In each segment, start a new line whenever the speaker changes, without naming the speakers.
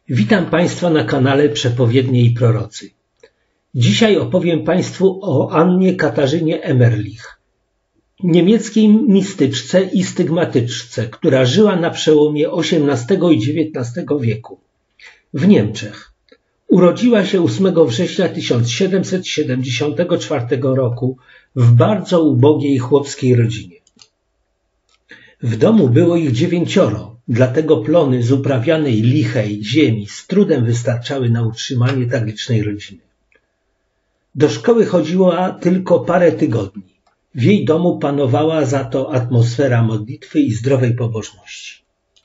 Witam Państwa na kanale Przepowiednie i Prorocy. Dzisiaj opowiem Państwu o Annie Katarzynie Emmerlich, niemieckiej mistyczce i stygmatyczce, która żyła na przełomie XVIII i XIX wieku w Niemczech. Urodziła się 8 września 1774 roku w bardzo ubogiej chłopskiej rodzinie. W domu było ich 9, dlatego plony z uprawianej lichej ziemi z trudem wystarczały na utrzymanie tak licznej rodziny. Do szkoły chodziła tylko parę tygodni. W jej domu panowała za to atmosfera modlitwy i zdrowej pobożności.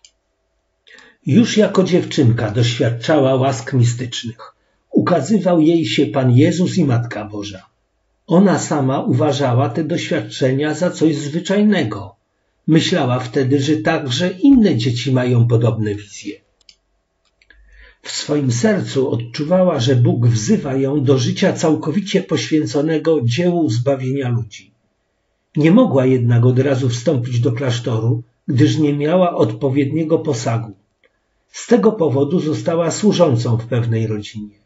Już jako dziewczynka doświadczała łask mistycznych. Ukazywał jej się Pan Jezus i Matka Boża. Ona sama uważała te doświadczenia za coś zwyczajnego. Myślała wtedy, że także inne dzieci mają podobne wizje. W swoim sercu odczuwała, że Bóg wzywa ją do życia całkowicie poświęconego dziełu zbawienia ludzi. Nie mogła jednak od razu wstąpić do klasztoru, gdyż nie miała odpowiedniego posagu. Z tego powodu została służącą w pewnej rodzinie.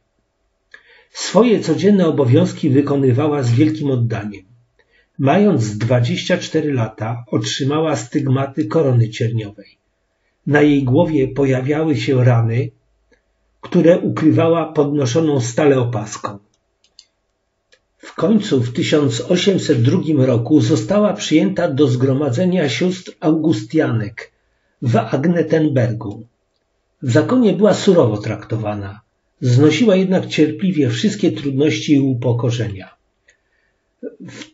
Swoje codzienne obowiązki wykonywała z wielkim oddaniem. Mając 24 lata otrzymała stygmaty korony cierniowej. Na jej głowie pojawiały się rany, które ukrywała podnoszoną stale opaską. W końcu w 1802 roku została przyjęta do zgromadzenia sióstr Augustianek w Agnetenbergu. W zakonie była surowo traktowana, znosiła jednak cierpliwie wszystkie trudności i upokorzenia. W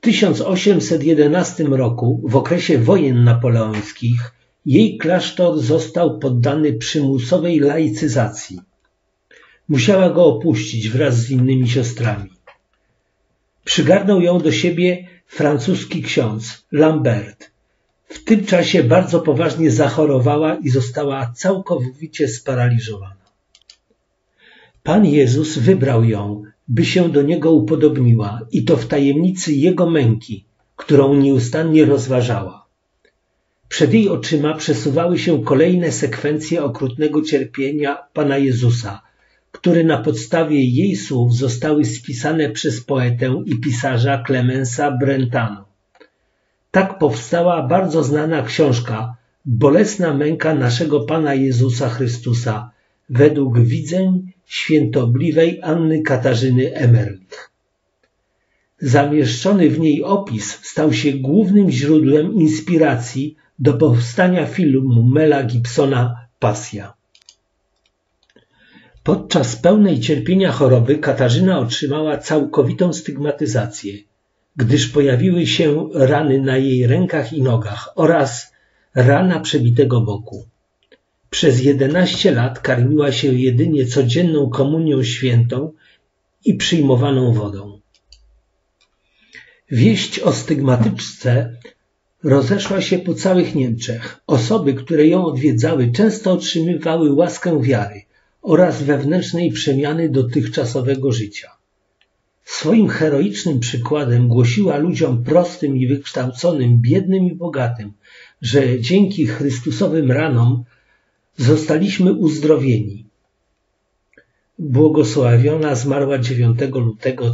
1811 roku, w okresie wojen napoleońskich, jej klasztor został poddany przymusowej laicyzacji. Musiała go opuścić wraz z innymi siostrami. Przygarnął ją do siebie francuski ksiądz Lambert. W tym czasie bardzo poważnie zachorowała i została całkowicie sparaliżowana. Pan Jezus wybrał ją, by się do Niego upodobniła i to w tajemnicy Jego męki, którą nieustannie rozważała. Przed jej oczyma przesuwały się kolejne sekwencje okrutnego cierpienia Pana Jezusa, które na podstawie jej słów zostały spisane przez poetę i pisarza Clemensa Brentano. Tak powstała bardzo znana książka Bolesna męka naszego Pana Jezusa Chrystusa według widzeń świętobliwej Anny Katarzyny Emmerlich. Zamieszczony w niej opis stał się głównym źródłem inspiracji do powstania filmu Mela Gibsona Pasja. Podczas pełnej cierpienia choroby Katarzyna otrzymała całkowitą stygmatyzację, gdyż pojawiły się rany na jej rękach i nogach oraz rana przebitego boku. Przez 11 lat karmiła się jedynie codzienną komunią świętą i przyjmowaną wodą. Wieść o stygmatyczce rozeszła się po całych Niemczech. Osoby, które ją odwiedzały, często otrzymywały łaskę wiary oraz wewnętrznej przemiany dotychczasowego życia. Swoim heroicznym przykładem głosiła ludziom prostym i wykształconym, biednym i bogatym, że dzięki Chrystusowym ranom zostaliśmy uzdrowieni. Błogosławiona zmarła 9 lutego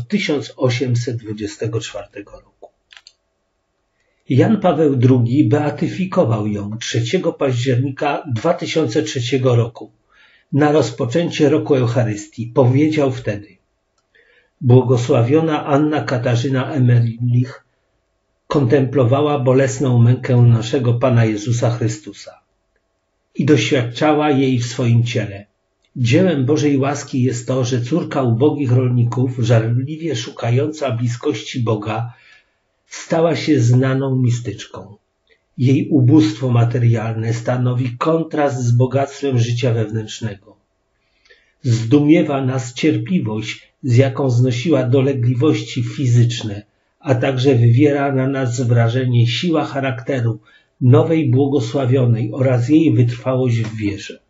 1824 roku. Jan Paweł II beatyfikował ją 3 października 2003 roku. Na rozpoczęcie roku Eucharystii powiedział wtedy: Błogosławiona Anna Katarzyna Emmerlich kontemplowała bolesną mękę naszego Pana Jezusa Chrystusa i doświadczała jej w swoim ciele. Dziełem Bożej łaski jest to, że córka ubogich rolników, żarliwie szukająca bliskości Boga, stała się znaną mistyczką. Jej ubóstwo materialne stanowi kontrast z bogactwem życia wewnętrznego. Zdumiewa nas cierpliwość, z jaką znosiła dolegliwości fizyczne, a także wywiera na nas wrażenie siła charakteru nowej błogosławionej oraz jej wytrwałość w wierze.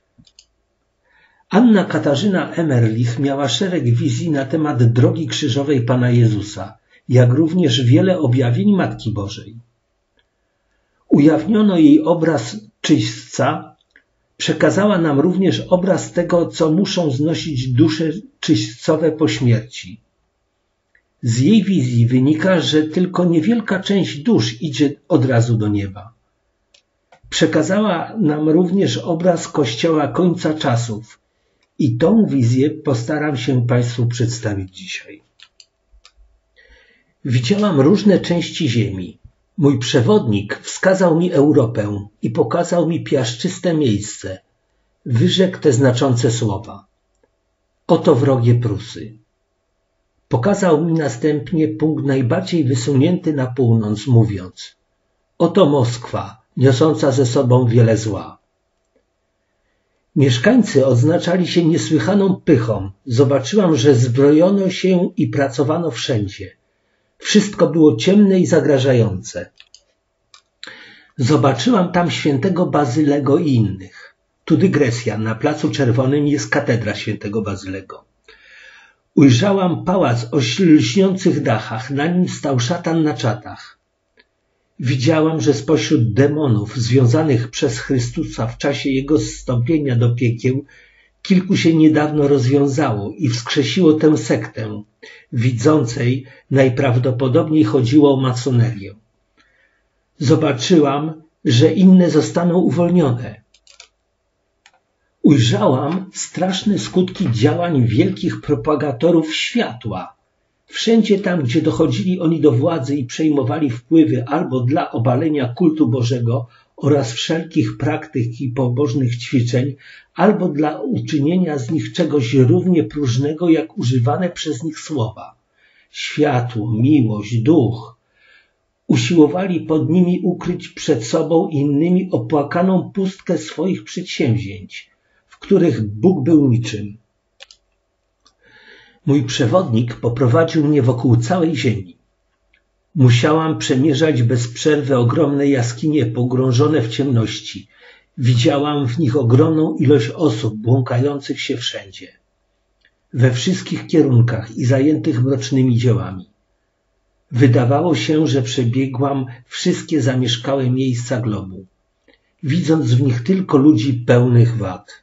Anna Katarzyna Emmerlich miała szereg wizji na temat drogi krzyżowej Pana Jezusa, jak również wiele objawień Matki Bożej. Ujawniono jej obraz czyśćca Przekazała nam również obraz tego, co muszą znosić dusze czyśćcowe po śmierci. Z jej wizji wynika, że tylko niewielka część dusz idzie od razu do nieba. Przekazała nam również obraz Kościoła końca czasów i tą wizję postaram się Państwu przedstawić dzisiaj. Widziałam różne części ziemi. Mój przewodnik wskazał mi Europę i pokazał mi piaszczyste miejsce. Wyrzekł te znaczące słowa. Oto wrogie Prusy. Pokazał mi następnie punkt najbardziej wysunięty na północ, mówiąc: oto Moskwa, niosąca ze sobą wiele zła. Mieszkańcy odznaczali się niesłychaną pychą. Zobaczyłam, że zbrojono się i pracowano wszędzie. Wszystko było ciemne i zagrażające. Zobaczyłam tam świętego Bazylego i innych. Tu dygresja. Na Placu Czerwonym jest katedra świętego Bazylego. Ujrzałam pałac o lśniących dachach. Na nim stał szatan na czatach. Widziałam, że spośród demonów związanych przez Chrystusa w czasie Jego zstąpienia do piekieł kilku się niedawno rozwiązało i wskrzesiło tę sektę. Widzącej najprawdopodobniej chodziło o masonerię. Zobaczyłam, że inne zostaną uwolnione. Ujrzałam straszne skutki działań wielkich propagatorów światła. Wszędzie tam, gdzie dochodzili oni do władzy i przejmowali wpływy albo dla obalenia kultu Bożego oraz wszelkich praktyk i pobożnych ćwiczeń, albo dla uczynienia z nich czegoś równie próżnego, jak używane przez nich słowa. Światło, miłość, duch. Usiłowali pod nimi ukryć przed sobą i innymi opłakaną pustkę swoich przedsięwzięć, w których Bóg był niczym. Mój przewodnik poprowadził mnie wokół całej ziemi. Musiałam przemierzać bez przerwy ogromne jaskinie pogrążone w ciemności. Widziałam w nich ogromną ilość osób błąkających się wszędzie, we wszystkich kierunkach i zajętych mrocznymi dziełami. Wydawało się, że przebiegłam wszystkie zamieszkałe miejsca globu, widząc w nich tylko ludzi pełnych wad.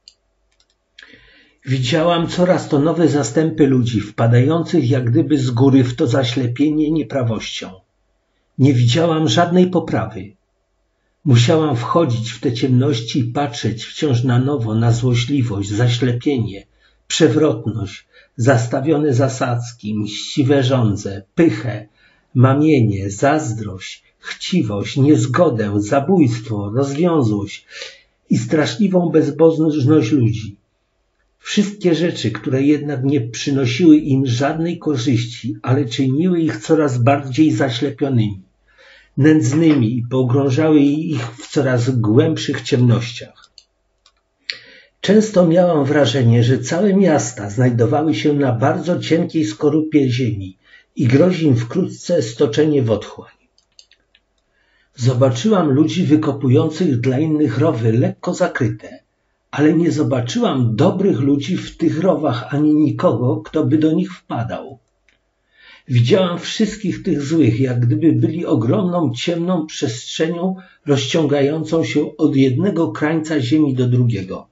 Widziałam coraz to nowe zastępy ludzi, wpadających jak gdyby z góry w to zaślepienie nieprawością. Nie widziałam żadnej poprawy. Musiałam wchodzić w te ciemności i patrzeć wciąż na nowo na złośliwość, zaślepienie, przewrotność, zastawione zasadzki, mściwe żądze, pychę, mamienie, zazdrość, chciwość, niezgodę, zabójstwo, rozwiązłość i straszliwą bezbożność ludzi. Wszystkie rzeczy, które jednak nie przynosiły im żadnej korzyści, ale czyniły ich coraz bardziej zaślepionymi, nędznymi i pogrążały ich w coraz głębszych ciemnościach. Często miałam wrażenie, że całe miasta znajdowały się na bardzo cienkiej skorupie ziemi i grozi im wkrótce stoczenie w otchłań. Zobaczyłam ludzi wykopujących dla innych rowy lekko zakryte, ale nie zobaczyłam dobrych ludzi w tych rowach ani nikogo, kto by do nich wpadał. Widziałam wszystkich tych złych, jak gdyby byli ogromną, ciemną przestrzenią rozciągającą się od jednego krańca ziemi do drugiego.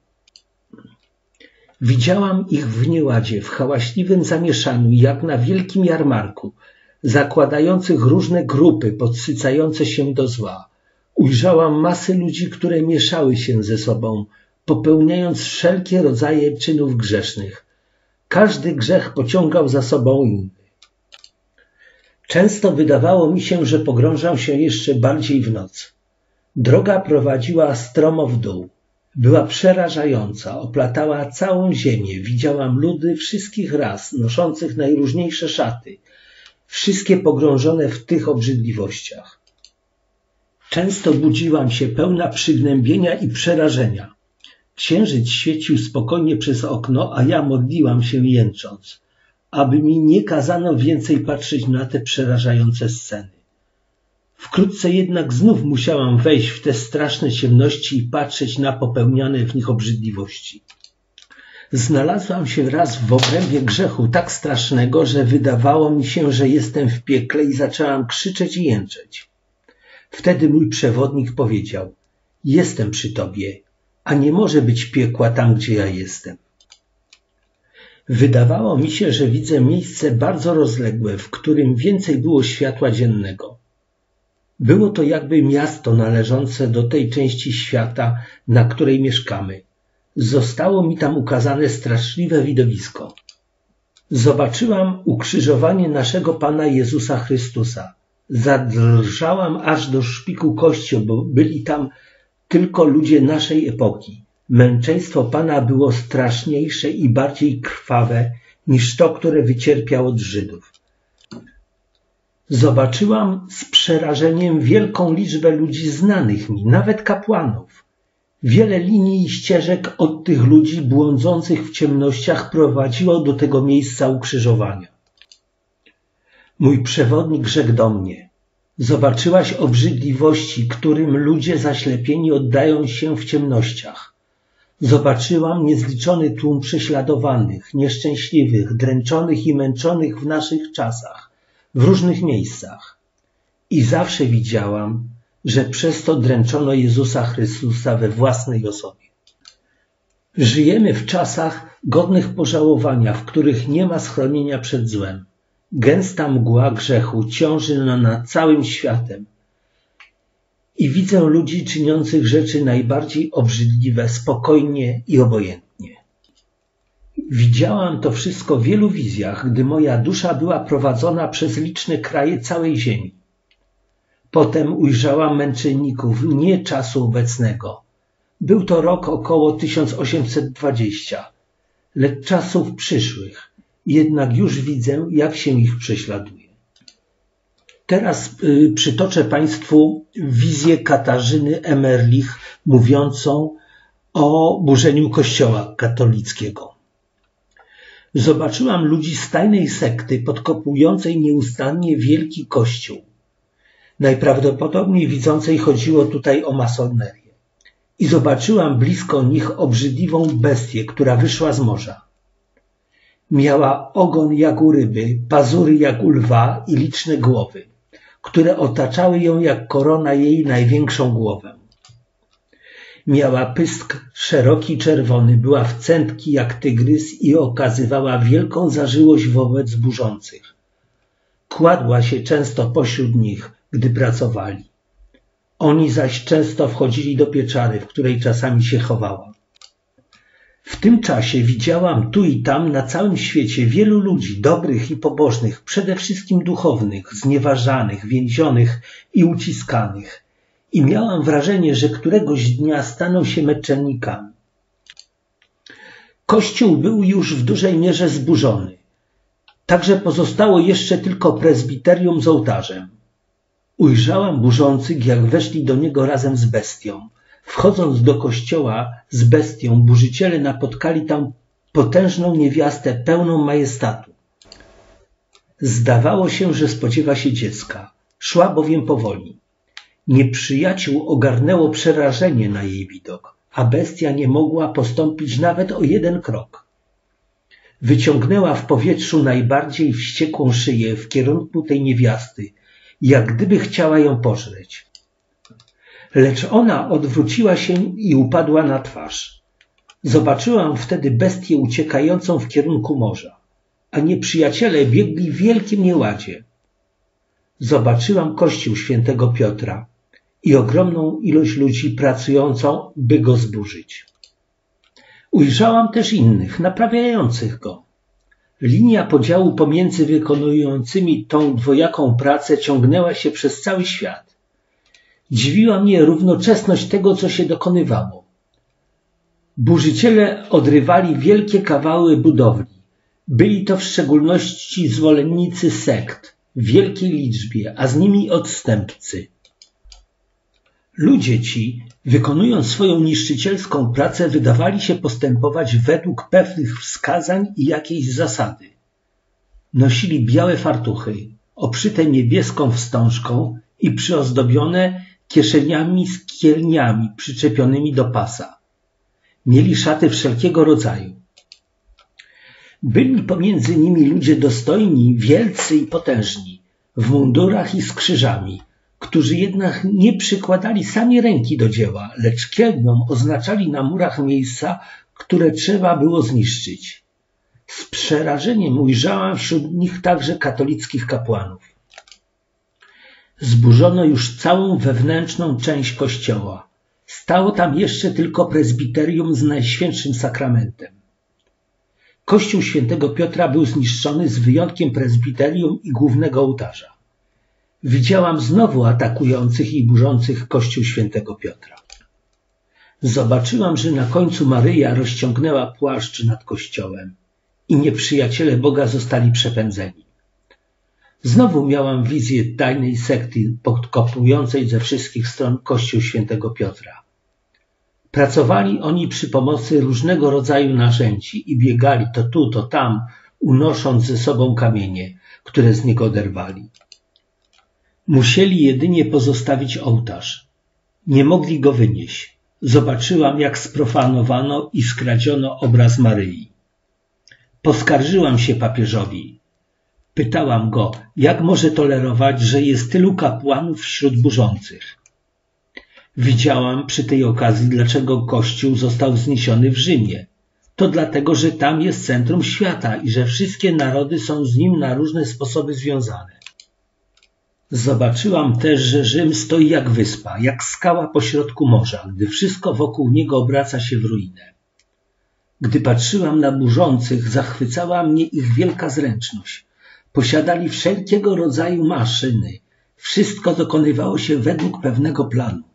Widziałam ich w nieładzie, w hałaśliwym zamieszaniu, jak na wielkim jarmarku, zakładających różne grupy, podsycające się do zła. Ujrzałam masy ludzi, które mieszały się ze sobą, popełniając wszelkie rodzaje czynów grzesznych. Każdy grzech pociągał za sobą inny. Często wydawało mi się, że pogrążam się jeszcze bardziej w noc. Droga prowadziła stromo w dół. Była przerażająca, oplatała całą ziemię. Widziałam ludy wszystkich ras, noszących najróżniejsze szaty, wszystkie pogrążone w tych obrzydliwościach. Często budziłam się pełna przygnębienia i przerażenia. Księżyc świecił spokojnie przez okno, a ja modliłam się jęcząc, aby mi nie kazano więcej patrzeć na te przerażające sceny. Wkrótce jednak znów musiałam wejść w te straszne ciemności i patrzeć na popełniane w nich obrzydliwości. Znalazłam się raz w obrębie grzechu tak strasznego, że wydawało mi się, że jestem w piekle i zaczęłam krzyczeć i jęczeć. Wtedy mój przewodnik powiedział: jestem przy tobie, a nie może być piekła tam, gdzie ja jestem. Wydawało mi się, że widzę miejsce bardzo rozległe, w którym więcej było światła dziennego. Było to jakby miasto należące do tej części świata, na której mieszkamy. Zostało mi tam ukazane straszliwe widowisko. Zobaczyłam ukrzyżowanie naszego Pana Jezusa Chrystusa. Zadrżałam aż do szpiku kości, bo byli tam tylko ludzie naszej epoki. Męczeństwo Pana było straszniejsze i bardziej krwawe niż to, które wycierpiał od Żydów. Zobaczyłam z przerażeniem wielką liczbę ludzi znanych mi, nawet kapłanów. Wiele linii i ścieżek od tych ludzi błądzących w ciemnościach prowadziło do tego miejsca ukrzyżowania. Mój przewodnik rzekł do mnie: zobaczyłaś obrzydliwości, którym ludzie zaślepieni oddają się w ciemnościach. Zobaczyłam niezliczony tłum prześladowanych, nieszczęśliwych, dręczonych i męczonych w naszych czasach, w różnych miejscach. I zawsze widziałam, że przez to dręczono Jezusa Chrystusa we własnej osobie. Żyjemy w czasach godnych pożałowania, w których nie ma schronienia przed złem. Gęsta mgła grzechu ciąży nad całym światem. I widzę ludzi czyniących rzeczy najbardziej obrzydliwe, spokojnie i obojętnie. Widziałam to wszystko w wielu wizjach, gdy moja dusza była prowadzona przez liczne kraje całej ziemi. Potem ujrzałam męczenników nie czasu obecnego. Był to rok około 1820, lecz czasów przyszłych. Jednak już widzę, jak się ich prześladuje. Teraz przytoczę Państwu wizję Katarzyny Emmerlich mówiącą o burzeniu Kościoła katolickiego. Zobaczyłam ludzi z tajnej sekty podkopującej nieustannie wielki Kościół. Najprawdopodobniej widzącej chodziło tutaj o masonerię. I zobaczyłam blisko nich obrzydliwą bestię, która wyszła z morza. Miała ogon jak u ryby, pazury jak u lwa i liczne głowy, które otaczały ją jak korona jej największą głowę. Miała pysk szeroki czerwony, była wcętki jak tygrys i okazywała wielką zażyłość wobec burzących. Kładła się często pośród nich, gdy pracowali. Oni zaś często wchodzili do pieczary, w której czasami się chowała. W tym czasie widziałam tu i tam na całym świecie wielu ludzi dobrych i pobożnych, przede wszystkim duchownych, znieważanych, więzionych i uciskanych. I miałam wrażenie, że któregoś dnia staną się męczennikami. Kościół był już w dużej mierze zburzony. Także pozostało jeszcze tylko prezbiterium z ołtarzem. Ujrzałam burzących, jak weszli do niego razem z bestią. Wchodząc do kościoła z bestią, burzyciele napotkali tam potężną niewiastę pełną majestatu. Zdawało się, że spodziewa się dziecka. Szła bowiem powoli. Nieprzyjaciół ogarnęło przerażenie na jej widok, a bestia nie mogła postąpić nawet o jeden krok. Wyciągnęła w powietrzu najbardziej wściekłą szyję w kierunku tej niewiasty, jak gdyby chciała ją pożreć. Lecz ona odwróciła się i upadła na twarz. Zobaczyłam wtedy bestię uciekającą w kierunku morza, a nieprzyjaciele biegli w wielkim nieładzie. Zobaczyłam kościół świętego Piotra i ogromną ilość ludzi pracującą, by go zburzyć. Ujrzałam też innych, naprawiających go. Linia podziału pomiędzy wykonującymi tą dwojaką pracę ciągnęła się przez cały świat. Dziwiła mnie równoczesność tego, co się dokonywało. Burzyciele odrywali wielkie kawały budowli. Byli to w szczególności zwolennicy sekt w wielkiej liczbie, a z nimi odstępcy. Ludzie ci, wykonując swoją niszczycielską pracę, wydawali się postępować według pewnych wskazań i jakiejś zasady. Nosili białe fartuchy, obszyte niebieską wstążką i przyozdobione kieszeniami z kielniami przyczepionymi do pasa. Mieli szaty wszelkiego rodzaju. Byli pomiędzy nimi ludzie dostojni, wielcy i potężni, w mundurach i z krzyżami, którzy jednak nie przykładali sami ręki do dzieła, lecz kielnią oznaczali na murach miejsca, które trzeba było zniszczyć. Z przerażeniem ujrzałam wśród nich także katolickich kapłanów. Zburzono już całą wewnętrzną część kościoła. Stało tam jeszcze tylko prezbiterium z Najświętszym Sakramentem. Kościół świętego Piotra był zniszczony z wyjątkiem prezbiterium i głównego ołtarza. Widziałam znowu atakujących i burzących kościół świętego Piotra. Zobaczyłam, że na końcu Maryja rozciągnęła płaszcz nad kościołem i nieprzyjaciele Boga zostali przepędzeni. Znowu miałam wizję tajnej sekty podkopującej ze wszystkich stron kościół świętego Piotra. Pracowali oni przy pomocy różnego rodzaju narzędzi i biegali to tu, to tam, unosząc ze sobą kamienie, które z niego oderwali. Musieli jedynie pozostawić ołtarz. Nie mogli go wynieść. Zobaczyłam, jak sprofanowano i skradziono obraz Maryi. Poskarżyłam się papieżowi. Pytałam go, jak może tolerować, że jest tylu kapłanów wśród burzących. Widziałam przy tej okazji, dlaczego Kościół został zniesiony w Rzymie. To dlatego, że tam jest centrum świata i że wszystkie narody są z nim na różne sposoby związane. Zobaczyłam też, że Rzym stoi jak wyspa, jak skała pośrodku morza, gdy wszystko wokół niego obraca się w ruinę. Gdy patrzyłam na burzących, zachwycała mnie ich wielka zręczność. Posiadali wszelkiego rodzaju maszyny. Wszystko dokonywało się według pewnego planu.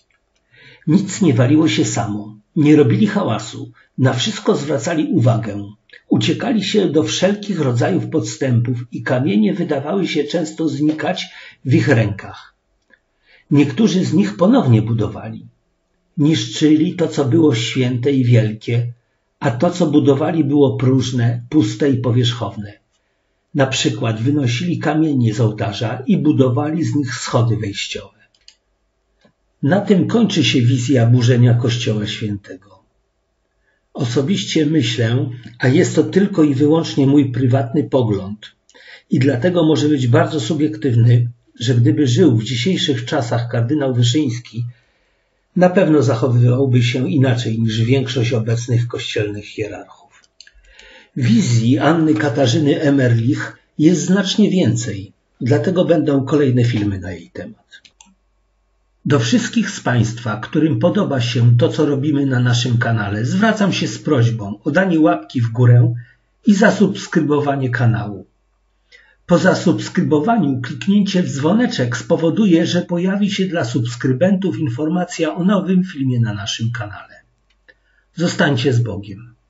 Nic nie waliło się samo. Nie robili hałasu. Na wszystko zwracali uwagę. Uciekali się do wszelkich rodzajów podstępów i kamienie wydawały się często znikać w ich rękach. Niektórzy z nich ponownie budowali. Niszczyli to, co było święte i wielkie, a to, co budowali, było próżne, puste i powierzchowne. Na przykład wynosili kamienie z ołtarza i budowali z nich schody wejściowe. Na tym kończy się wizja burzenia Kościoła Świętego. Osobiście myślę, a jest to tylko i wyłącznie mój prywatny pogląd i dlatego może być bardzo subiektywny, że gdyby żył w dzisiejszych czasach kardynał Wyszyński, na pewno zachowywałby się inaczej niż większość obecnych kościelnych hierarchów. Wizji Anny Katarzyny Emmerlich jest znacznie więcej, dlatego będą kolejne filmy na jej temat. Do wszystkich z Państwa, którym podoba się to, co robimy na naszym kanale, zwracam się z prośbą o danie łapki w górę i zasubskrybowanie kanału. Po zasubskrybowaniu kliknięcie w dzwoneczek spowoduje, że pojawi się dla subskrybentów informacja o nowym filmie na naszym kanale. Zostańcie z Bogiem.